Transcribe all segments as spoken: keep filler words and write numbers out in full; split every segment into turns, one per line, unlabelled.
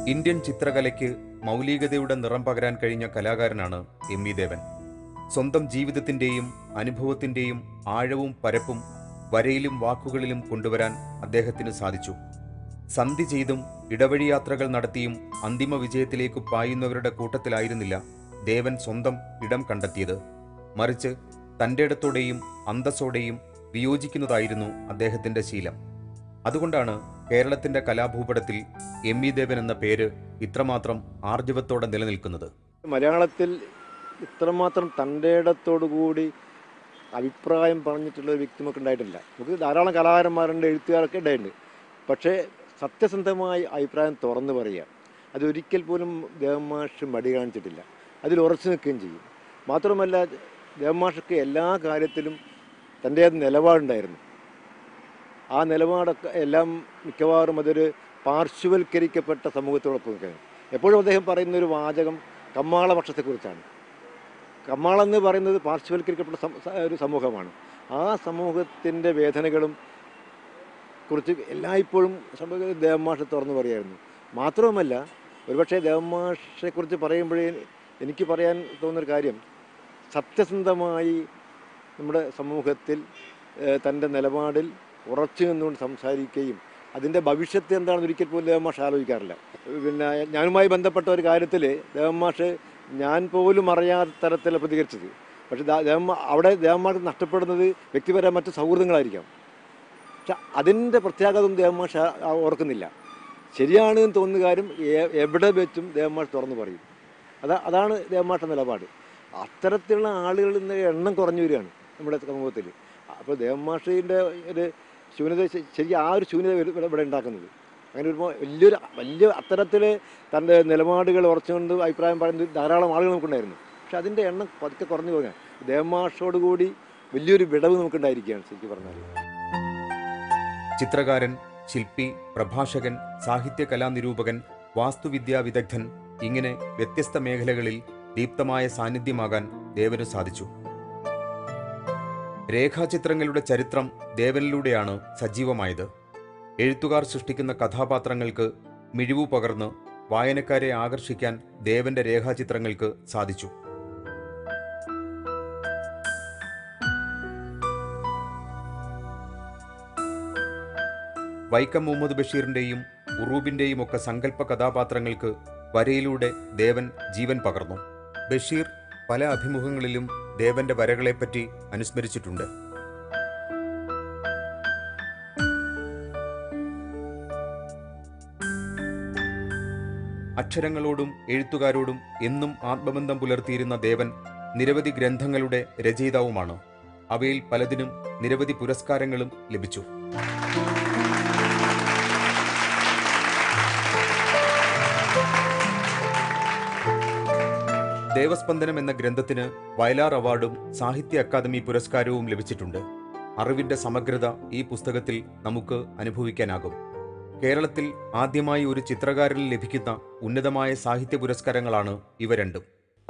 Indian ചിത്രകലയ്ക്ക് മൗലികതയുടെ നിറം പകരാൻ കഴിഞ്ഞ കലാകാരനാണ് എം വി ദേവൻ. സ്വന്തം ജീവിതത്തിൻ്റെയും അനുഭവത്തിൻ്റെയും ആഴവും പരപ്പും വരയിലും വാക്കുകളിലും കൊണ്ടുവരാൻ അദ്ദേഹത്തിന് സാധിച്ചു. സന്ധി ചെയ്തും ഇടവഴി യാത്രകൾ നടത്തിയും അന്തിമ വിജയത്തിലേക്ക് പായുന്നവരുടെ കൂട്ടത്തിലായിരുന്നില്ല ദേവൻ സ്വന്തം ഇടം കണ്ടെത്തിയത്. മറിച്ച് തൻ്റെ ഇടത്തോടെയും അന്തസ്സോടെയും വിയോജിക്കുന്നതായിരുന്നു അദ്ദേഹത്തിൻ്റെ ശീലം. അതുകൊണ്ടാണ് കേരളത്തിൻ്റെ കലാഭൂപടത്തിൽ എം വി ദേവൻ എന്ന പേര് ഇത്രമാത്രം ആർജവത്തോടെ നിലനിൽക്കുന്നത്.
മലയാളത്തിൽ ഇത്രമാത്രം തൻ്റെ ഇടത്തോടുകൂടി അഭിപ്രായം പറഞ്ഞിട്ടുള്ള ഒരു വ്യക്തി നമുക്ക് ഉണ്ടായിട്ടില്ല. നമുക്ക് ധാരാളം കലാകാരന്മാരുണ്ട്, എഴുത്തുകാരൊക്കെ ഉണ്ടായിട്ടുണ്ട്. പക്ഷേ സത്യസന്ധമായി അഭിപ്രായം തുറന്നു പറയുക, അതൊരിക്കൽ പോലും ദേവൻ മാഷ് മടി കാണിച്ചിട്ടില്ല. അതിൽ ഉറച്ചു നിൽക്കുകയും ചെയ്യും. മാത്രമല്ല, ദേവൻ മാഷക്ക് എല്ലാ കാര്യത്തിലും തൻ്റെ നിലപാടുണ്ടായിരുന്നു. ആ നിലപാടൊക്കെ എല്ലാം മിക്കവാറും അതൊരു പാർശ്വവൽക്കരിക്കപ്പെട്ട സമൂഹത്തോടൊപ്പം നിൽക്കുന്നത്. എപ്പോഴും അദ്ദേഹം പറയുന്നൊരു വാചകം കമ്മാളപക്ഷത്തെക്കുറിച്ചാണ്. കമ്മാളെന്ന് പറയുന്നത് പാർശ്വവൽക്കരിക്കപ്പെട്ട ഒരു സമൂഹമാണ്. ആ സമൂഹത്തിൻ്റെ വേദനകളും കുറിച്ച് എല്ലായ്പ്പോഴും ദേവൻ മാഷ് തുറന്നു പറയുമായിരുന്നു. മാത്രവുമല്ല, ഒരുപക്ഷെ ദേവൻ മാഷെക്കുറിച്ച് പറയുമ്പോഴേ എനിക്ക് പറയാൻ തോന്നുന്നൊരു കാര്യം, സത്യസന്ധമായി നമ്മുടെ സമൂഹത്തിൽ തൻ്റെ നിലപാടിൽ ഉറച്ചു നിന്നുകൊണ്ട് സംസാരിക്കുകയും അതിൻ്റെ ഭവിഷ്യത്ത് എന്താണെന്ന് ഒരിക്കൽ പോലും ദേവൻ മാഷ് ആലോചിക്കാറില്ല. പിന്നെ ഞാനുമായി ബന്ധപ്പെട്ട ഒരു കാര്യത്തിൽ ദേവൻ മാഷ് ഞാൻ പോലും അറിയാത്ത തരത്തിൽ പ്രതികരിച്ചത്. പക്ഷേ ദേവൻ അവിടെ ദേവൻ മാഷ് നഷ്ടപ്പെടുന്നത് വ്യക്തിപരമായ മറ്റ് സൗഹൃദങ്ങളായിരിക്കാം. പക്ഷെ അതിൻ്റെ പ്രത്യാഘാതം ദേവൻ മാഷ് ഓർക്കുന്നില്ല. ശരിയാണ് എന്ന് തോന്നുന്ന കാര്യം എവിടെ വെച്ചും ദേവൻ മാഷ് തുറന്നു പറയും. അതാ അതാണ് ദേവൻ മാഷ നിലപാട്. അത്തരത്തിലുള്ള ആളുകളിൽ നിന്ന് എണ്ണം കുറഞ്ഞു വരികയാണ് നമ്മുടെ സമൂഹത്തിൽ. അപ്പോൾ ദേവൻ മാഷിൻ്റെ ഒരു ശൂന്യത, ശരിക്കും ആ ഒരു ശൂന്യത ഇവിടെ ഉണ്ടാക്കുന്നത്. അങ്ങനെ ഒരു വലിയൊരു വലിയ അത്തരത്തിൽ തൻ്റെ നിലപാടുകൾ ഉറച്ചുകൊണ്ട് അഭിപ്രായം പറയുന്ന ധാരാളം ആളുകൾ നമുക്കുണ്ടായിരുന്നു. പക്ഷെ അതിൻ്റെ എണ്ണം പതുക്കെ കുറഞ്ഞു പോകാൻ ദേവൻ മാഷോടുകൂടി വലിയൊരു വിടവ് നമുക്കുണ്ടായിരിക്കുകയാണ് ശരിക്കും പറഞ്ഞാൽ.
ചിത്രകാരൻ, ശില്പി, പ്രഭാഷകൻ, സാഹിത്യ കലാനിരൂപകൻ, വാസ്തുവിദ്യാ വിദഗ്ധൻ, ഇങ്ങനെ വ്യത്യസ്ത മേഖലകളിൽ ദീപ്തമായ സാന്നിധ്യമാകാൻ ദേവന് സാധിച്ചു. രേഖാചിത്രങ്ങളുടെ ചരിത്രം ദേവനിലൂടെയാണ് സജീവമായത്. എഴുത്തുകാർ സൃഷ്ടിക്കുന്ന കഥാപാത്രങ്ങൾക്ക് മിഴിവു പകർന്ന് വായനക്കാരെ ആകർഷിക്കാൻ ദേവന്റെ രേഖാചിത്രങ്ങൾക്ക് സാധിച്ചു. വൈക്കം മുഹമ്മദ് ബഷീറിന്റെയും ഉറൂബിന്റെയും ഒക്കെ സങ്കല്പ കഥാപാത്രങ്ങൾക്ക് വരയിലൂടെ ദേവൻ ജീവൻ പകർന്നു. ബഷീർ പല അഭിമുഖങ്ങളിലും ദേവന്റെ വരകളെപ്പറ്റി അനുസ്മരിച്ചിട്ടുണ്ട്. അക്ഷരങ്ങളോടും എഴുത്തുകാരോടും എന്നും ആത്മബന്ധം പുലർത്തിയിരുന്ന ദേവൻ നിരവധി ഗ്രന്ഥങ്ങളുടെ രചയിതാവുമാണ്. അവയിൽ പലതിനും നിരവധി പുരസ്കാരങ്ങളും ലഭിച്ചു. ദേവസ്പന്ദനം എന്ന ഗ്രന്ഥത്തിന് വയലാർ അവാർഡും സാഹിത്യ അക്കാദമി പുരസ്കാരവും ലഭിച്ചിട്ടുണ്ട്. അറിവിന്റെ സമഗ്രത ഈ പുസ്തകത്തിൽ നമുക്ക് അനുഭവിക്കാനാകും. കേരളത്തിൽ ആദ്യമായി ഒരു ചിത്രകാരന് ലഭിക്കുന്ന ഉന്നതമായ സാഹിത്യ പുരസ്കാരങ്ങളാണ് ഇവ രണ്ടും.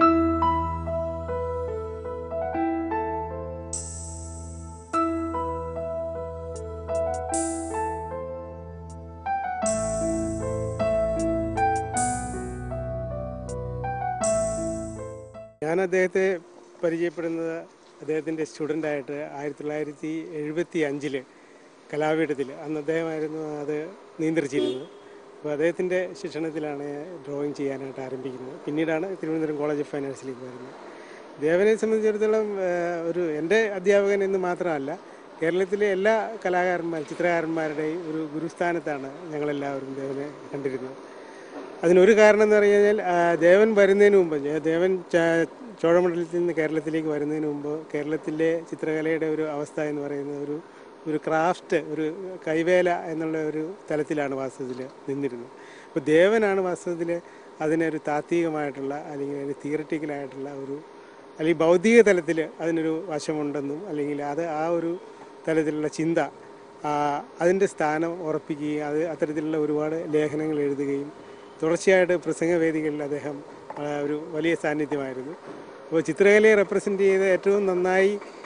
ഞാൻ അദ്ദേഹത്തെ പരിചയപ്പെടുന്നത് അദ്ദേഹത്തിൻ്റെ സ്റ്റുഡൻ്റായിട്ട് ആയിരത്തി തൊള്ളായിരത്തി എഴുപത്തി അഞ്ചിൽ കലാപീഠത്തിൽ, അന്ന് അദ്ദേഹമായിരുന്നു അത് നിയന്ത്രിച്ചിരുന്നത്. അപ്പോൾ അദ്ദേഹത്തിൻ്റെ ശിക്ഷണത്തിലാണ് ഡ്രോയിങ് ചെയ്യാനായിട്ട് ആരംഭിക്കുന്നത്. പിന്നീടാണ് തിരുവനന്തപുരം കോളേജ് ഓഫ് ഫൈനാൻസിലേക്ക് വരുന്നത്. ദേവനെ സംബന്ധിച്ചിടത്തോളം ഒരു എൻ്റെ അധ്യാപകൻ എന്ന് മാത്രമല്ല, കേരളത്തിലെ എല്ലാ കലാകാരന്മാർ ചിത്രകാരന്മാരുടെയും ഒരു ഗുരുസ്ഥാനത്താണ് ഞങ്ങളെല്ലാവരും ദേവനെ കണ്ടിരുന്നത്. അതിനൊരു കാരണം എന്ന് പറഞ്ഞു കഴിഞ്ഞാൽ, ദേവൻ വരുന്നതിന് മുമ്പ്, ദേവൻ ചോഴമണ്ഡലത്തിൽ നിന്ന് കേരളത്തിലേക്ക് വരുന്നതിന് മുമ്പ് കേരളത്തിലെ ചിത്രകലയുടെ ഒരു അവസ്ഥ എന്ന് പറയുന്നത് ഒരു ഒരു ക്രാഫ്റ്റ്, ഒരു കൈവേല എന്നുള്ള ഒരു തലത്തിലാണ് വാസ്തവത്തിൽ നിന്നിരുന്നത്. അപ്പോൾ ദേവനാണ് വാസ്തവത്തിൽ അതിനൊരു താത്വികമായിട്ടുള്ള അല്ലെങ്കിൽ ഒരു തിയററ്റിക്കലായിട്ടുള്ള ഒരു അല്ലെങ്കിൽ ഭൗതിക തലത്തിൽ അതിനൊരു വശമുണ്ടെന്നും അല്ലെങ്കിൽ അത് ആ ഒരു തലത്തിലുള്ള ചിന്ത അതിൻ്റെ സ്ഥാനം ഉറപ്പിക്കുകയും അത് അത്തരത്തിലുള്ള ഒരുപാട് ലേഖനങ്ങൾ എഴുതുകയും തുടർച്ചയായിട്ട് പ്രസംഗവേദികളിൽ അദ്ദേഹം ഒരു വലിയ സാന്നിധ്യമായിരുന്നു. അപ്പോൾ ചിത്രകലയെ റെപ്രസെൻ്റ് ചെയ്ത് ഏറ്റവും നന്നായി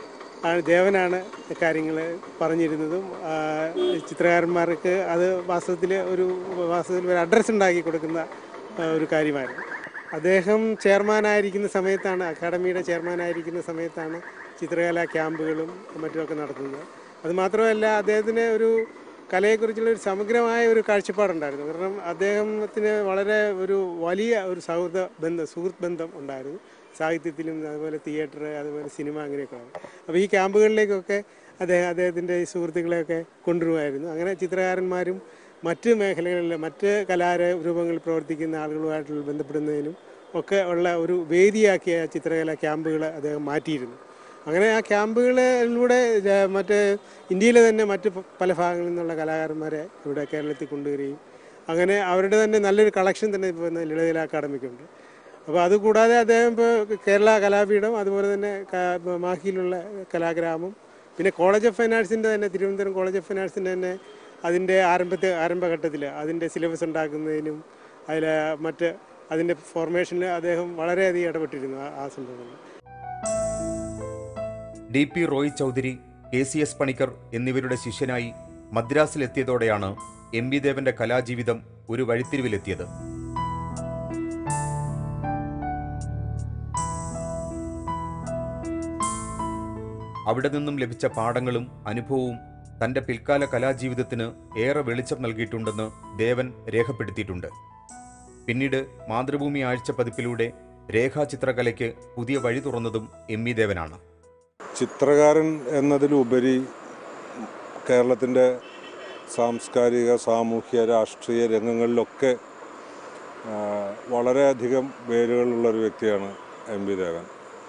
ആണ് ദേവനാണ് കാര്യങ്ങൾ പറഞ്ഞിരുന്നതും. ചിത്രകാരന്മാർക്ക് അത് വാസ്തവത്തിൽ ഒരു വാസ്തവത്തിൽ ഒരു അഡ്രസ്സ് ഉണ്ടാക്കി കൊടുക്കുന്ന ഒരു കാര്യമായിരുന്നു. അദ്ദേഹം ചെയർമാനായിരിക്കുന്ന സമയത്താണ്, അക്കാഡമിയുടെ ചെയർമാനായിരിക്കുന്ന സമയത്താണ് ചിത്രകലാ ക്യാമ്പുകളും മറ്റുമൊക്കെ നടത്തുന്നത്. അതുമാത്രമല്ല, അദ്ദേഹത്തിന് ഒരു കലയെക്കുറിച്ചുള്ള ഒരു സമഗ്രമായ ഒരു കാഴ്ചപ്പാടുണ്ടായിരുന്നു. കാരണം അദ്ദേഹത്തിന് വളരെ ഒരു വലിയ ഒരു സൗഹൃദ ബന്ധം സുഹൃത്ത് ബന്ധം ഉണ്ടായിരുന്നു. സാഹിത്യത്തിലും അതുപോലെ തിയേറ്റർ, അതുപോലെ സിനിമ, അങ്ങനെയൊക്കെ. അപ്പോൾ ഈ ക്യാമ്പുകളിലേക്കൊക്കെ അദ്ദേഹം അദ്ദേഹത്തിൻ്റെ ഈ സുഹൃത്തുക്കളെയൊക്കെ കൊണ്ടുവരുമായിരുന്നു. അങ്ങനെ ചിത്രകാരന്മാരും മറ്റ് മേഖലകളിൽ മറ്റ് കലാരൂപങ്ങളിൽ പ്രവർത്തിക്കുന്ന ആളുകളുമായിട്ട് ബന്ധപ്പെടുന്നതിനും ഒക്കെ ഉള്ള ഒരു വേദിയാക്കിയ ചിത്രകലാ ക്യാമ്പുകൾ അദ്ദേഹം മാറ്റിയിരുന്നു. അങ്ങനെ ആ ക്യാമ്പുകളിലൂടെ മറ്റ് ഇന്ത്യയിലെ തന്നെ മറ്റ് പല ഭാഗങ്ങളിൽ നിന്നുള്ള കലാകാരന്മാരെ ഇവിടെ കേരളത്തിൽ കൊണ്ടുവരികയും അങ്ങനെ അവരുടെ തന്നെ നല്ലൊരു കളക്ഷൻ തന്നെ ഇപ്പോൾ ലളിതകലാ അക്കാദമിക്കുണ്ട്. അപ്പോൾ അതുകൂടാതെ അദ്ദേഹം ഇപ്പോൾ കേരള കലാപീഠം, അതുപോലെ തന്നെ മാഹിയിലുള്ള കലാഗ്രാമം, പിന്നെ കോളേജ് ഓഫ് ഫൈൻ ആർട്സിൻ്റെ തന്നെ തിരുവനന്തപുരം കോളേജ് ഓഫ് ഫൈൻ ആർട്സിൻ്റെ തന്നെ അതിൻ്റെ ആരംഭത്തെ ആരംഭഘട്ടത്തിൽ അതിൻ്റെ സിലബസ് ഉണ്ടാക്കുന്നതിനും അതിൽ മറ്റ് അതിൻ്റെ ഫോർമേഷനിൽ അദ്ദേഹം വളരെയധികം ഇടപെട്ടിരുന്നു ആ സംഭവങ്ങളിൽ.
D P Roy Chowdhury, K C S Panicker എന്നിവരുടെ ശിഷ്യനായി മദ്രാസിലെത്തിയതോടെയാണ് എം വി ദേവന്റെ കലാജീവിതം ഒരു വഴിത്തിരിവിലെത്തിയത്. അവിടെ നിന്നും ലഭിച്ച പാഠങ്ങളും അനുഭവവും തന്റെ പിൽക്കാല കലാജീവിതത്തിന് ഏറെ വെളിച്ചം നൽകിയിട്ടുണ്ടെന്ന് ദേവൻ രേഖപ്പെടുത്തിയിട്ടുണ്ട്. പിന്നീട് മാതൃഭൂമി ആഴ്ച പതിപ്പിലൂടെ രേഖാചിത്രകലയ്ക്ക് പുതിയ വഴി തുറന്നതും എം വി ദേവനാണ്.
ചിത്രകാരൻ എന്നതിലുപരി കേരളത്തിൻ്റെ സാംസ്കാരിക, സാമൂഹ്യ, രാഷ്ട്രീയ രംഗങ്ങളിലൊക്കെ വളരെയധികം വേരുകളുള്ളൊരു വ്യക്തിയാണ് എം വി ദേവൻ.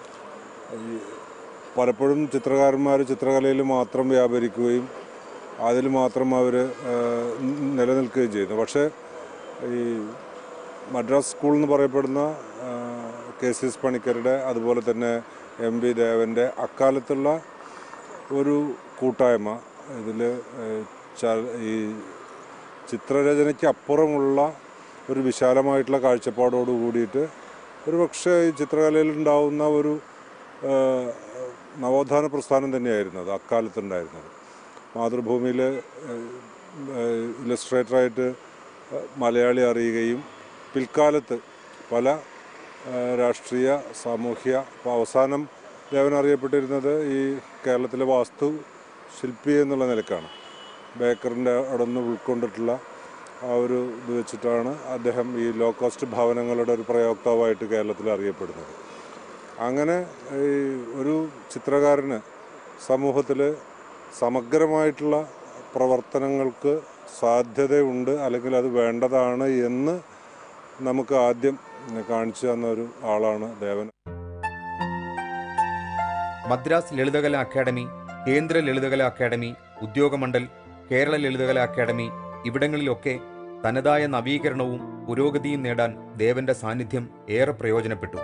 പലപ്പോഴും ചിത്രകാരന്മാർ ചിത്രകലയിൽ മാത്രം വ്യാപരിക്കുകയും അതിൽ മാത്രം അവർ നിലനിൽക്കുകയും ചെയ്യുന്നു. പക്ഷേ ഈ മദ്രാസ് സ്കൂൾ എന്ന് പറയപ്പെടുന്ന കെ സി എസ് പണിക്കരുടെ, അതുപോലെ തന്നെ എം വി ദേവൻ്റെ അക്കാലത്തുള്ള ഒരു കൂട്ടായ്മ ഇതിൽ ഈ ചിത്രരചനയ്ക്ക് അപ്പുറമുള്ള ഒരു വിശാലമായിട്ടുള്ള കാഴ്ചപ്പാടോട് കൂടിയിട്ട് ഒരു പക്ഷേ ഈ ചിത്രകലയിൽ ഉണ്ടാവുന്ന ഒരു നവോത്ഥാന പ്രസ്ഥാനം തന്നെയായിരുന്നു അത് അക്കാലത്തുണ്ടായിരുന്നത്. മാതൃഭൂമിയിൽ ഇലസ്ട്രേറ്ററായിട്ട് മലയാളി അറിയുകയും പിൽക്കാലത്ത് പല രാഷ്ട്രീയ, സാമൂഹ്യ, ഇപ്പോൾ അവസാനം ദേവൻ അറിയപ്പെട്ടിരുന്നത് ഈ കേരളത്തിലെ വാസ്തു ശില്പി എന്നുള്ള നിലക്കാണ്. ബേക്കറിൻ്റെ അവിടെ നിന്ന് ഉൾക്കൊണ്ടിട്ടുള്ള ആ ഒരു ഇത് വെച്ചിട്ടാണ് അദ്ദേഹം ഈ ലോ കോസ്റ്റ് ഭവനങ്ങളുടെ ഒരു പ്രയോക്താവായിട്ട് കേരളത്തിൽ അറിയപ്പെടുന്നത്. അങ്ങനെ ഈ ഒരു ചിത്രകാരന് സമൂഹത്തിൽ സമഗ്രമായിട്ടുള്ള പ്രവർത്തനങ്ങൾക്ക് സാധ്യതയുണ്ട്, അല്ലെങ്കിൽ അത് വേണ്ടതാണ് എന്ന് നമുക്ക് ആദ്യം കാണിച്ചു തന്ന ഒരു ആളാണ് ദേവൻ.
മദ്രാസ് ലളിതകലാ അക്കാദമി, കേന്ദ്ര ലളിതകലാ അക്കാദമി, ഉദ്യോഗമണ്ഡൽ, കേരള ലളിതകലാ അക്കാദമി ഇവിടങ്ങളിലൊക്കെ തനതായ നവീകരണവും പുരോഗതിയും നേടാൻ ദേവന്റെ സാന്നിധ്യം ഏറെ പ്രയോജനപ്പെട്ടു.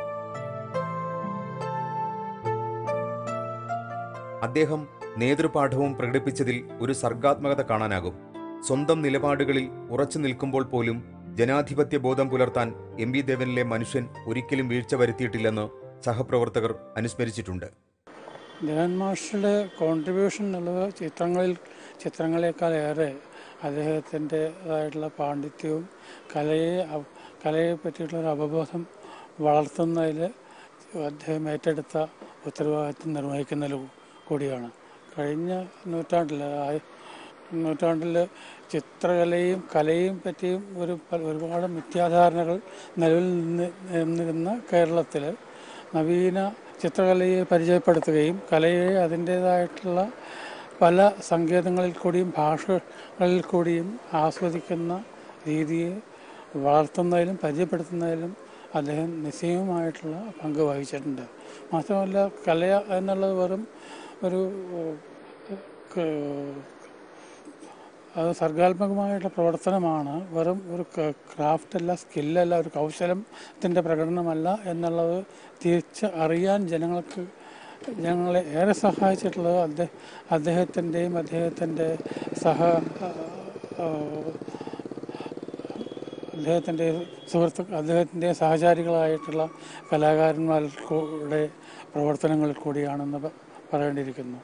അദ്ദേഹം നേതൃപാഠവും പ്രകടിപ്പിച്ചതിൽ ഒരു സർഗാത്മകത കാണാനാകും. സ്വന്തം നിലപാടുകളിൽ ഉറച്ചു നിൽക്കുമ്പോൾ പോലും ജനാധിപത്യ ബോധം പുലർത്താൻ എം വി ദേവനിലെ മനുഷ്യൻ ഒരിക്കലും വീഴ്ച വരുത്തിയിട്ടില്ലെന്ന് സഹപ്രവർത്തകർ അനുസ്മരിച്ചിട്ടുണ്ട്.
ദേവൻ മാസ്റ്ററുടെ കോൺട്രിബ്യൂഷൻ എന്നുള്ളത് ചിത്രങ്ങളിൽ ചിത്രങ്ങളെക്കാളേറെ അദ്ദേഹത്തിൻ്റെതായിട്ടുള്ള പാണ്ഡിത്യവും കലയെ കലയെ പറ്റിയിട്ടുള്ളൊരു അവബോധം വളർത്തുന്നതിൽ അദ്ദേഹം ഏറ്റെടുത്ത ഉത്തരവാദിത്വം നിർവഹിക്കുന്നതിൽ കൂടിയാണ്. കഴിഞ്ഞ നൂറ്റാണ്ടിൽ നൂറ്റാണ്ടിൽ ചിത്രകലയും കലയും പറ്റിയും ഒരു ഒരുപാട് മിഥ്യാധാരണകൾ നിലവിൽ നിന്നിരുന്ന കേരളത്തിൽ നവീന ചിത്രകലയെ പരിചയപ്പെടുത്തുകയും കലയെ അതിൻ്റേതായിട്ടുള്ള പല സങ്കേതങ്ങളിൽ കൂടിയും ഭാഷകളിൽ കൂടിയും ആസ്വദിക്കുന്ന രീതിയെ വളർത്തുന്നതിലും പരിചയപ്പെടുത്തുന്നതിലും അദ്ദേഹം നിസ്സീമമായിട്ടുള്ള പങ്ക് വഹിച്ചിട്ടുണ്ട്. മാത്രമല്ല, കല എന്നുള്ളത് വെറും ഒരു അത് സർഗാത്മകമായിട്ടുള്ള പ്രവർത്തനമാണ്, വെറും ഒരു ക്രാഫ്റ്റല്ല, സ്കില്ലല്ല, ഒരു കൗശലത്തിൻ്റെ പ്രകടനമല്ല എന്നുള്ളത് തിരിച്ച് അറിയാൻ ജനങ്ങൾക്ക് ഞങ്ങളെ ഏറെ സഹായിച്ചിട്ടുള്ളത് അദ്ദേഹം അദ്ദേഹത്തിൻ്റെയും അദ്ദേഹത്തിൻ്റെ സഹ അദ്ദേഹത്തിൻ്റെ സുഹൃത്തു അദ്ദേഹത്തിൻ്റെ സഹചാരികളായിട്ടുള്ള കലാകാരന്മാരുടെ പ്രവർത്തനങ്ങളിൽ കൂടിയാണെന്ന് പറയേണ്ടിയിരിക്കുന്നു.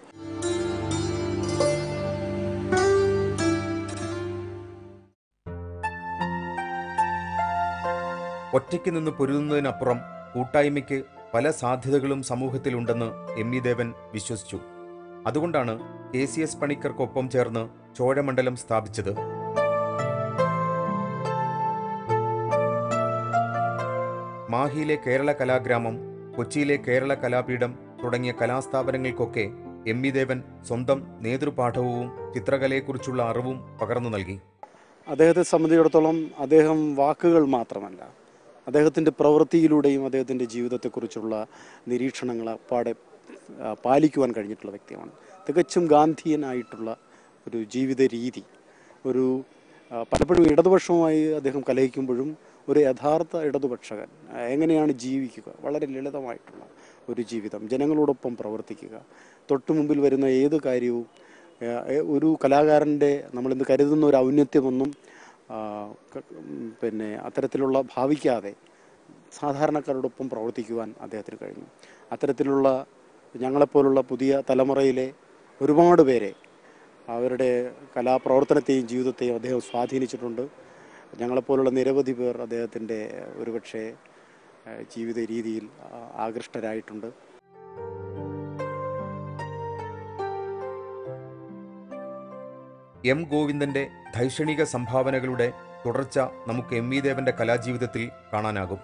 ഒറ്റയ്ക്ക് നിന്ന് പൊരുതുന്നതിനപ്പുറം കൂട്ടായ്മയ്ക്ക് പല സാധ്യതകളും സമൂഹത്തിലുണ്ടെന്ന് എം ഇ ദേവൻ വിശ്വസിച്ചു. അതുകൊണ്ടാണ് കെ സി എസ് പണിക്കർക്കൊപ്പം ചേർന്ന് ചോഴമണ്ഡലം സ്ഥാപിച്ചത്. മാഹിയിലെ കേരള കലാഗ്രാമം, കൊച്ചിയിലെ കേരള കലാപീഠം തുടങ്ങിയ കലാസ്ഥാപനങ്ങൾക്കൊക്കെ എം ഇ ദേവൻ സ്വന്തം നേതൃപാഠവും ചിത്രകലയെക്കുറിച്ചുള്ള അറിവും പകർന്നു നൽകി.
അദ്ദേഹത്തെ സംബന്ധിച്ചിടത്തോളം അദ്ദേഹം വാക്കുകൾ മാത്രമല്ല, അദ്ദേഹത്തിൻ്റെ പ്രവൃത്തിയിലൂടെയും അദ്ദേഹത്തിൻ്റെ ജീവിതത്തെക്കുറിച്ചുള്ള നിരീക്ഷണങ്ങൾ അപ്പാടെ പാലിക്കുവാൻ കഴിഞ്ഞിട്ടുള്ള വ്യക്തിയാണ്. തികച്ചും ഗാന്ധിയനായിട്ടുള്ള ഒരു ജീവിത രീതി, ഒരു പലപ്പോഴും ഇടതുപക്ഷവുമായി അദ്ദേഹം കലഹിക്കുമ്പോഴും ഒരു യഥാർത്ഥ ഇടതുപക്ഷകൻ എങ്ങനെയാണ് ജീവിക്കുക, വളരെ ലളിതമായിട്ടുള്ള ഒരു ജീവിതം, ജനങ്ങളോടൊപ്പം പ്രവർത്തിക്കുക, തൊട്ടു മുമ്പിൽ വരുന്ന ഏത് കാര്യവും ഒരു കലാകാരൻ്റെ നമ്മളിന്ന് കരുതുന്ന ഒരു ഔന്നത്യമൊന്നും പിന്നെ അത്തരത്തിലുള്ള ഭാവിക്കാതെ സാധാരണക്കാരോടൊപ്പം പ്രവർത്തിക്കുവാൻ അദ്ദേഹത്തിന് കഴിഞ്ഞു. അത്തരത്തിലുള്ള ഞങ്ങളെപ്പോലുള്ള പുതിയ തലമുറയിലെ ഒരുപാട് പേരെ അവരുടെ കലാപ്രവർത്തനത്തെയും ജീവിതത്തെയും അദ്ദേഹം സ്വാധീനിച്ചിട്ടുണ്ട്. ഞങ്ങളെപ്പോലുള്ള നിരവധി പേർ അദ്ദേഹത്തിൻ്റെ ഒരുപക്ഷെ ജീവിത രീതിയിൽ ആകൃഷ്ടരായിട്ടുണ്ട്.
എം ഗോവിന്ദന്റെ ധൈഷണിക സംഭാവനകളുടെ തുടർച്ച നമുക്ക് എം ഇ ദേവന്റെ കലാജീവിതത്തിൽ കാണാനാകും.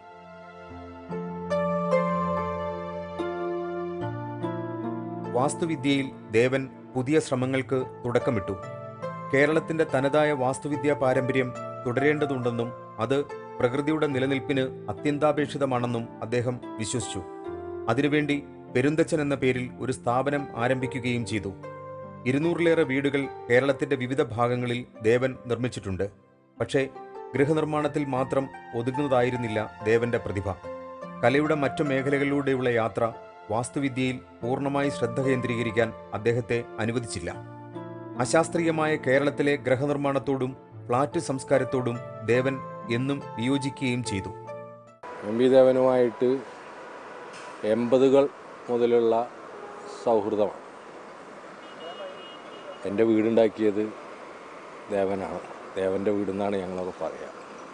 വാസ്തുവിദ്യയിൽ ദേവൻ പുതിയ ശ്രമങ്ങൾക്ക് തുടക്കമിട്ടു. കേരളത്തിന്റെ തനതായ വാസ്തുവിദ്യാ പാരമ്പര്യം തുടരേണ്ടതുണ്ടെന്നും അത് പ്രകൃതിയുടെ നിലനിൽപ്പിന് അത്യന്താപേക്ഷിതമാണെന്നും അദ്ദേഹം വിശ്വസിച്ചു. അതിനുവേണ്ടി പെരുന്തച്ചൻ എന്ന പേരിൽ ഒരു സ്ഥാപനം ആരംഭിക്കുകയും ചെയ്തു. ഇരുന്നൂറിലേറെ വീടുകൾ കേരളത്തിന്റെ വിവിധ ഭാഗങ്ങളിൽ ദേവൻ നിർമ്മിച്ചിട്ടുണ്ട്. പക്ഷേ ഗൃഹനിർമ്മാണത്തിൽ മാത്രം ഒതുങ്ങുന്നതായിരുന്നില്ല ദേവന്റെ പ്രതിഭ. കലയുടെ മറ്റു മേഖലകളിലൂടെയുള്ള യാത്ര വാസ്തുവിദ്യയിൽ പൂർണ്ണമായി ശ്രദ്ധ കേന്ദ്രീകരിക്കാൻ അദ്ദേഹത്തെ അനുവദിച്ചില്ല. അശാസ്ത്രീയമായ കേരളത്തിലെ ഗൃഹനിർമ്മാണത്തോടും ഫ്ളാറ്റ് സംസ്കാരത്തോടും ദേവൻ എന്നും വിയോജിക്കുകയും ചെയ്തു.
എം വി ദേവനുമായിട്ട് എൺപതുകൾ മുതലുള്ള സൗഹൃദമാണ്. എൻ്റെ വീടുണ്ടാക്കിയത് ദേവനാണ്. ദേവൻ്റെ വീടെന്നാണ് ഞങ്ങളൊക്കെ പറയുക.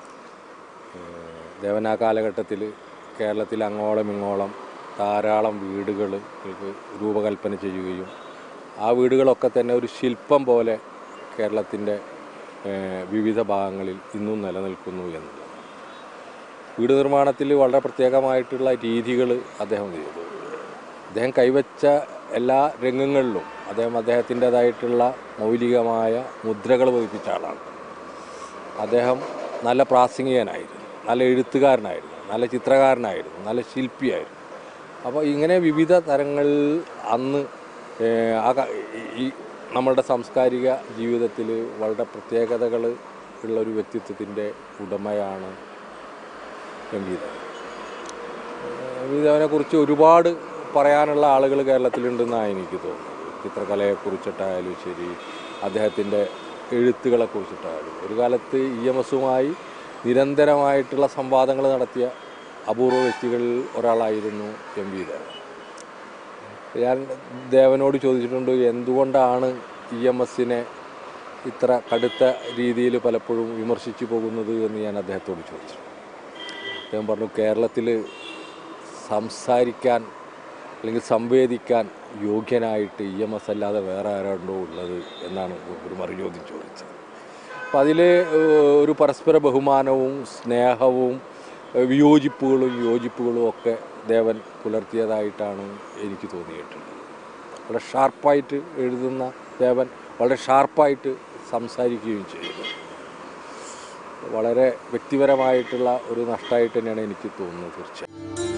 ദേവൻ ആ കാലഘട്ടത്തിൽ കേരളത്തിൽ അങ്ങോളം ഇങ്ങോളം ധാരാളം വീടുകൾ രൂപകൽപ്പന ചെയ്യുകയും ആ വീടുകളൊക്കെ തന്നെ ഒരു ശില്പം പോലെ കേരളത്തിൻ്റെ വിവിധ ഭാഗങ്ങളിൽ ഇന്നും നിലനിൽക്കുന്നു എന്നുള്ളത്. വീട് നിർമ്മാണത്തിൽ വളരെ പ്രത്യേകമായിട്ടുള്ള രീതികൾ അദ്ദേഹം ചെയ്തു. അദ്ദേഹം കൈവച്ച എല്ലാ രംഗങ്ങളിലും അദ്ദേഹം അദ്ദേഹത്തിൻ്റേതായിട്ടുള്ള മൗലികമായ മുദ്രകൾ പതിപ്പിച്ച ആളാണ്. അദ്ദേഹം നല്ല പ്രാസംഗികനായിരുന്നു, നല്ല എഴുത്തുകാരനായിരുന്നു, നല്ല ചിത്രകാരനായിരുന്നു, നല്ല ശില്പിയായിരുന്നു. അപ്പോൾ ഇങ്ങനെ വിവിധ തരങ്ങളിൽ അന്ന് ആ ഈ നമ്മളുടെ സാംസ്കാരിക ജീവിതത്തിൽ വളരെ പ്രത്യേകതകൾ ഉള്ള ഒരു വ്യക്തിത്വത്തിൻ്റെ ഉടമയാണ് M V Devan. M V ദേവനെക്കുറിച്ച് ഒരുപാട് പറയാനുള്ള ആളുകൾ കേരളത്തിലുണ്ടെന്നാണ് എനിക്ക് തോന്നുന്നത്. ചിത്രകലയെക്കുറിച്ചിട്ടായാലും ശരി, അദ്ദേഹത്തിൻ്റെ എഴുത്തുകളെക്കുറിച്ചിട്ടായാലും. ഒരു കാലത്ത് ഇ എം എസുമായി നിരന്തരമായിട്ടുള്ള സംവാദങ്ങൾ നടത്തിയ അപൂർവ വ്യക്തികളിൽ ഒരാളായിരുന്നു എം വി ദേവൻ. ഞാൻ ദേവനോട് ചോദിച്ചിട്ടുണ്ട്, എന്തുകൊണ്ടാണ് ഇ എം എസിനെ ഇത്ര കടുത്ത രീതിയിൽ പലപ്പോഴും വിമർശിച്ചു പോകുന്നത് എന്ന് ഞാൻ അദ്ദേഹത്തോട് ചോദിച്ചു. അദ്ദേഹം പറഞ്ഞു, കേരളത്തിൽ സംസാരിക്കാൻ അല്ലെങ്കിൽ സംവേദിക്കാൻ യോഗ്യനായിട്ട് ഇ എം എസ് അല്ലാതെ വേറെ ആരാണ്ടോ ഉള്ളത് എന്നാണ് ഒരു മറുചോദ്യം ചോദിച്ചത്. അപ്പം അതിൽ ഒരു പരസ്പര ബഹുമാനവും സ്നേഹവും വിയോജിപ്പുകളും യോജിപ്പുകളും ഒക്കെ ദേവൻ പുലർത്തിയതായിട്ടാണ് എനിക്ക് തോന്നിയിട്ടുള്ളത്. വളരെ ഷാർപ്പായിട്ട് എഴുതുന്ന ദേവൻ വളരെ ഷാർപ്പായിട്ട് സംസാരിക്കുകയും ചെയ്യുന്നു. വളരെ വ്യക്തിപരമായിട്ടുള്ള ഒരു നഷ്ടമായിട്ട് തന്നെയാണ് എനിക്ക് തോന്നുന്നത്. തീർച്ചയായും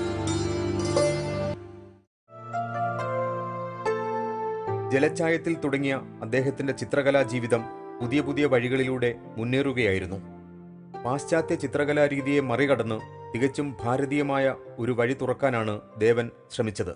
ജലച്ചായത്തിൽ തുടങ്ങിയ അദ്ദേഹത്തിന്റെ ചിത്രകലാ ജീവിതം പുതിയ പുതിയ വഴികളിലൂടെ മുന്നേറുകയായിരുന്നു. പാശ്ചാത്യ ചിത്രകലാരീതിയെ മറികടന്ന് തികച്ചും ഭാരതീയമായ ഒരു വഴി തുറക്കാനാണ് ദേവൻ ശ്രമിച്ചത്.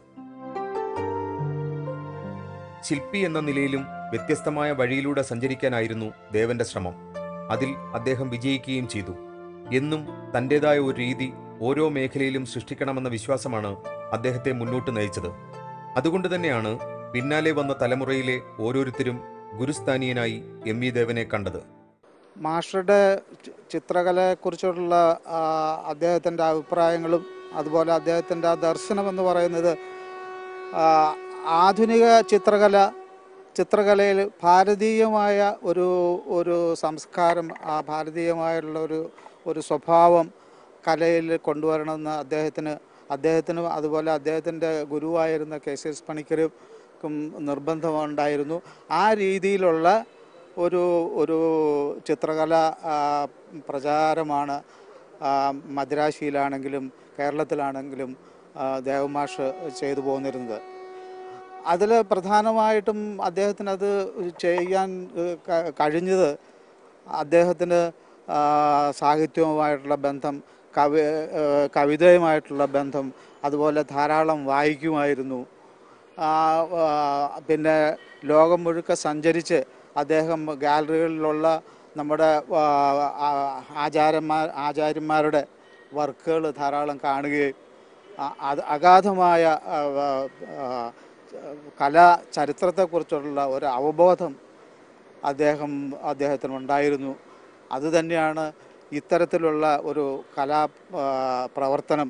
ശില്പി എന്ന നിലയിലും വ്യത്യസ്തമായ വഴിയിലൂടെ സഞ്ചരിക്കാനായിരുന്നു ദേവന്റെ ശ്രമം. അതിൽ അദ്ദേഹം വിജയിക്കുകയും ചെയ്തു. എന്നും തൻ്റെതായ ഒരു രീതി ഓരോ മേഖലയിലും സൃഷ്ടിക്കണമെന്ന വിശ്വാസമാണ് അദ്ദേഹത്തെ മുന്നോട്ട് നയിച്ചത്. അതുകൊണ്ട് തന്നെയാണ് പിന്നാലെ വന്ന തലമുറയിലെ ഓരോരുത്തരും ഗുരുസ്ഥാനീയനായി എം വി ദേവനെ കണ്ടത്.
മാസ്റ്ററുടെ ചിത്രകലയെക്കുറിച്ചുള്ള അദ്ദേഹത്തിൻ്റെ അഭിപ്രായങ്ങളും അതുപോലെ അദ്ദേഹത്തിൻ്റെ ആ ദർശനമെന്ന് പറയുന്നത് ആധുനിക ചിത്രകല ചിത്രകലയിൽ ഭാരതീയമായ ഒരു ഒരു സംസ്കാരം, ആ ഭാരതീയമായുള്ള ഒരു ഒരു സ്വഭാവം കലയിൽ കൊണ്ടുവരണമെന്ന് അദ്ദേഹത്തിന് അദ്ദേഹത്തിനും അതുപോലെ അദ്ദേഹത്തിൻ്റെ ഗുരുവായിരുന്ന കെ സി എസ് പണിക്കർക്കും നിർബന്ധമുണ്ടായിരുന്നു. ആ രീതിയിലുള്ള ഒരു ഒരു ചിത്രകല പ്രചാരമാണ് മദ്രാശിയിലാണെങ്കിലും കേരളത്തിലാണെങ്കിലും ദേവമാഷ് ചെയ്തു പോന്നിരുന്നത്. അതിൽ പ്രധാനമായിട്ടും അദ്ദേഹത്തിനത് ചെയ്യാൻ കഴിഞ്ഞത് അദ്ദേഹത്തിന് സാഹിത്യവുമായിട്ടുള്ള ബന്ധം, കവി കവിതയുമായിട്ടുള്ള ബന്ധം, അതുപോലെ ധാരാളം വായിക്കുമായിരുന്നു. പിന്നെ ലോകം മുഴുക്ക സഞ്ചരിച്ച് അദ്ദേഹം ഗാലറികളിലുള്ള നമ്മുടെ ആചാര്യന്മാർ ആചാര്യന്മാരുടെ വർക്കുകൾ ധാരാളം കാണുകയും അത് അഗാധമായ കലാ ചരിത്രത്തെക്കുറിച്ചുള്ള ഒരു അവബോധം അദ്ദേഹം അദ്ദേഹത്തിനുണ്ടായിരുന്നു. അതുതന്നെയാണ് ഇത്തരത്തിലുള്ള ഒരു കലാ പ്രവർത്തനം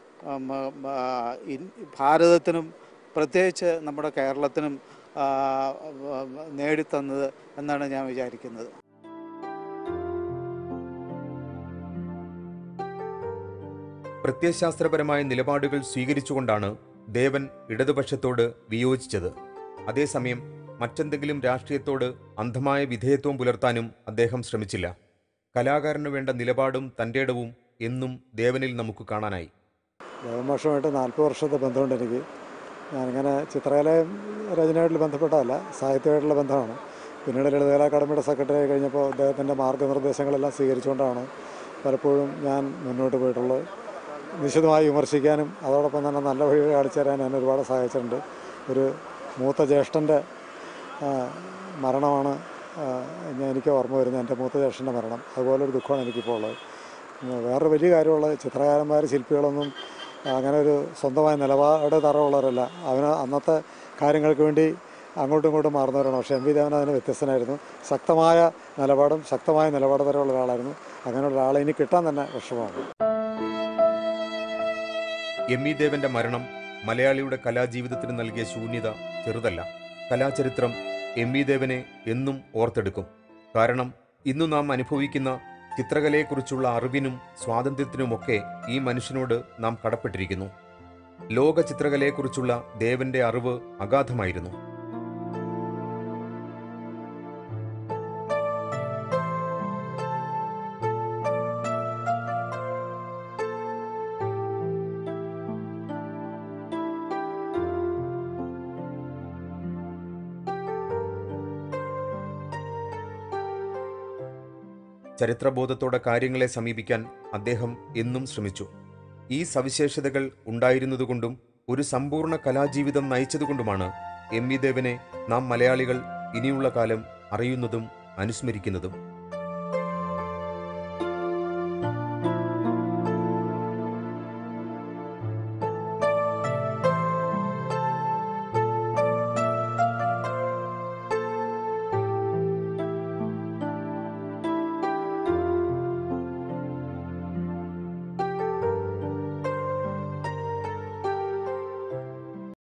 ഭാരതത്തിനും പ്രത്യേകിച്ച് നമ്മുടെ കേരളത്തിനും നേടിത്തന്നത് എന്നാണ് ഞാൻ വിചാരിക്കുന്നത്.
പ്രത്യയശാസ്ത്രപരമായ നിലപാടുകൾ സ്വീകരിച്ചുകൊണ്ടാണ് ദേവൻ ഇടതുപക്ഷത്തോട് വിയോജിച്ചത്. അതേസമയം മറ്റെന്തെങ്കിലും രാഷ്ട്രീയത്തോട് അന്ധമായ വിധേയത്വം പുലർത്താനും അദ്ദേഹം ശ്രമിച്ചില്ല. കലാകാരന് വേണ്ട നിലപാടും തൻ്റെടവും എന്നും ദേവനിൽ നമുക്ക് കാണാനായി.
ദേവമാഷുമായിട്ട് നാൽപ്പത് വർഷത്തെ ബന്ധമുണ്ട് എനിക്ക്. ഞാനിങ്ങനെ ചിത്രകലയും രചനയായിട്ടുള്ള ബന്ധപ്പെട്ടതല്ല, സാഹിത്യമായിട്ടുള്ള ബന്ധമാണ്. പിന്നീട് ലളിതകലാ അക്കാദമിയുടെ സെക്രട്ടറി കഴിഞ്ഞപ്പോൾ അദ്ദേഹത്തിൻ്റെ മാർഗ്ഗനിർദ്ദേശങ്ങളെല്ലാം സ്വീകരിച്ചുകൊണ്ടാണ് പലപ്പോഴും ഞാൻ മുന്നോട്ട് പോയിട്ടുള്ളത്. നിശിതമായി വിമർശിക്കാനും അതോടൊപ്പം തന്നെ നല്ല വഴികൾ കാണിച്ചു തരാൻ എന്നെ ഒരുപാട് സഹായിച്ചിട്ടുണ്ട്. ഒരു മൂത്ത ജ്യേഷ്ഠൻ്റെ മരണമാണ് ഞാൻ എനിക്ക് ഓർമ്മ വരുന്നത്, എൻ്റെ മൂത്ത ജ്യേഷ്ഠൻ്റെ മരണം. അതുപോലൊരു ദുഃഖമാണ് എനിക്കിപ്പോൾ ഉള്ളത്. വേറൊരു വലിയ കാര്യമുള്ളത്, ചിത്രകാരന്മാർ ശില്പികളൊന്നും അങ്ങനെ ഒരു സ്വന്തമായ നിലപാട് തറവുള്ളവരല്ല. അവന് അന്നത്തെ കാര്യങ്ങൾക്ക് വേണ്ടി അങ്ങോട്ടും ഇങ്ങോട്ടും മാറുന്നവരാണ്. പക്ഷേ എം വി ദേവൻ അതിന് വ്യത്യസ്തനായിരുന്നു. ശക്തമായ നിലപാടും ശക്തമായ നിലപാട് തരമുള്ള ഒരാളായിരുന്നു. അങ്ങനെയുള്ള ഒരാളെ ഇനി കിട്ടാൻ തന്നെ വിഷമമാണ്.
എം വി ദേവന്റെ മരണം മലയാളിയുടെ കലാജീവിതത്തിന് നൽകിയ ശൂന്യത ചെറുതല്ല. കലാചരിത്രം എം വി ദേവനെ എന്നും ഓർത്തെടുക്കും. കാരണം ഇന്നു നാം അനുഭവിക്കുന്ന ചിത്രകലയെക്കുറിച്ചുള്ള അറിവിനും സ്വാതന്ത്ര്യത്തിനുമൊക്കെ ഈ മനുഷ്യനോട് നാം കടപ്പെട്ടിരിക്കുന്നു. ലോക ചിത്രകലയെക്കുറിച്ചുള്ള ദേവന്റെ അറിവ് അഗാധമായിരുന്നു. ചരിത്രബോധത്തോടെ കാര്യങ്ങളെ സമീപിക്കാൻ അദ്ദേഹം എന്നും ശ്രമിച്ചു. ഈ സവിശേഷതകൾ ഉണ്ടായിരുന്നതുകൊണ്ടും ഒരു സമ്പൂർണ്ണ കലാജീവിതം നയിച്ചതുകൊണ്ടുമാണ് എം വി ദേവനെ നാം മലയാളികൾ ഇനിയുള്ള കാലം അറിയുന്നതും അനുസ്മരിക്കുന്നതും.